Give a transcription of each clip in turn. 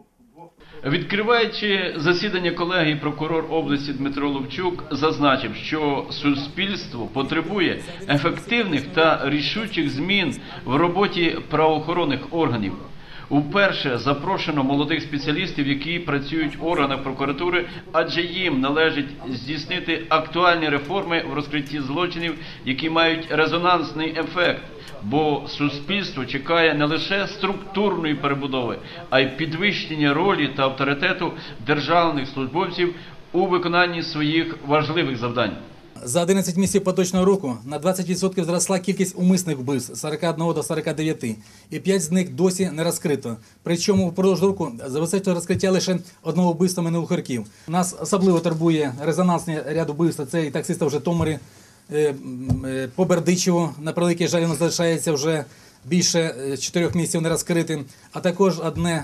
Відкриваючи засідання колегії, прокурор області Дмитро Ловчук зазначив, що суспільство потребує ефективних та рішучих змін в роботі правоохоронних органів. Уперше запрошено молодих спеціалістів, які працюють в органах прокуратури, адже їм належить здійснити актуальні реформи в розкритті злочинів, які мають резонансний ефект. Бо суспільство чекає не лише структурної перебудови, а й підвищення ролі та авторитету державних службовців у виконанні своїх важливих завдань. За 11 місяців поточного року на 20% зросла кількість умисних вбивств з 41 до 49, і 5 з них досі не розкрито. Причому впродовж року забезпечено розкриття лише одного вбивства минулих років. Нас особливо турбує резонансний ряд вбивств, це і таксиста в Житомирі, по Бердичеву, на превеликий жаль, воно залишається вже більше 4 місяців не розкритим, а також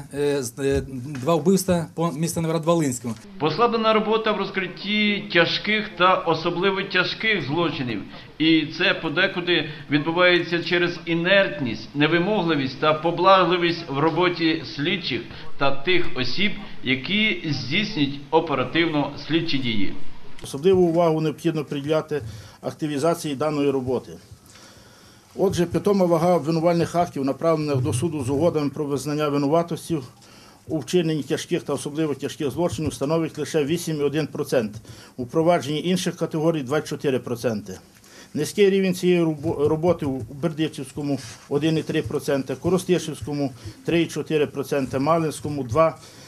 два вбивства по місту Новоград-Волинському. Послаблена робота в розкритті тяжких та особливо тяжких злочинів. І це подекуди відбувається через інертність, невимогливість та поблажливість в роботі слідчих та тих осіб, які здійснюють оперативно слідчі дії. Особливу увагу необхідно приділяти активізації даної роботи. Отже, питома вага обвинувальних актів, направлених до суду з угодами про визнання винуватості у вчиненні тяжких та особливо тяжких злочинів, становить лише 8,1%, у провадженні інших категорій – 24%. Низький рівень цієї роботи у Бердичівському – 1,3%, Коростишівському – 3,4%, Малинському –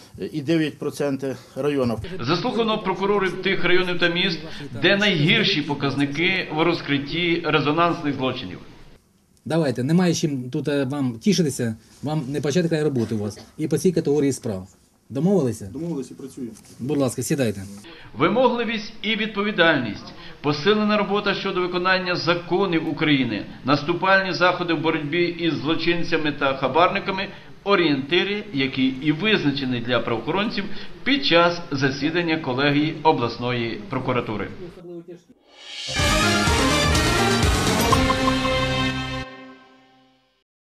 2,9% районів. Заслухано прокурорів тих районів та міст, де найгірші показники в розкритті резонансних злочинів. Давайте, немає чим тут вам тішитися, вам не почати край роботи у вас і по цій категорії справ. Домовилися? Домовилися і працюємо. Будь ласка, сідайте. Вимогливість і відповідальність, посилена робота щодо виконання законів України, наступальні заходи в боротьбі із злочинцями та хабарниками – орієнтири, які і визначені для правоохоронців під час засідання колегії обласної прокуратури.